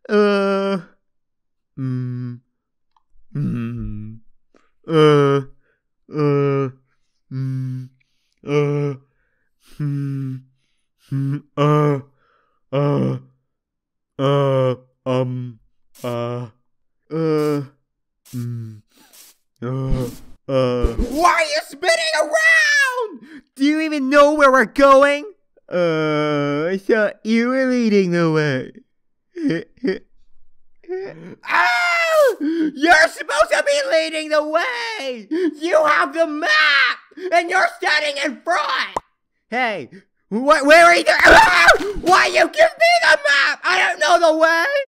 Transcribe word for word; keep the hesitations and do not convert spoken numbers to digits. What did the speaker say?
Uh. Mm. Mm. Uh. Uh. Mm. Uh. Hmm. Hmm. Uh. Uh. Uh. Um. Uh. Uh. Mm. Uh. Uh. Why are you spinning around? Do you even know where we're going? Uh, I thought you were leading the way. Oh! You're supposed to be leading the way! You have the map! And you're standing in front! Hey, wh where are you? Ah! Why you give me the map? I don't know the way!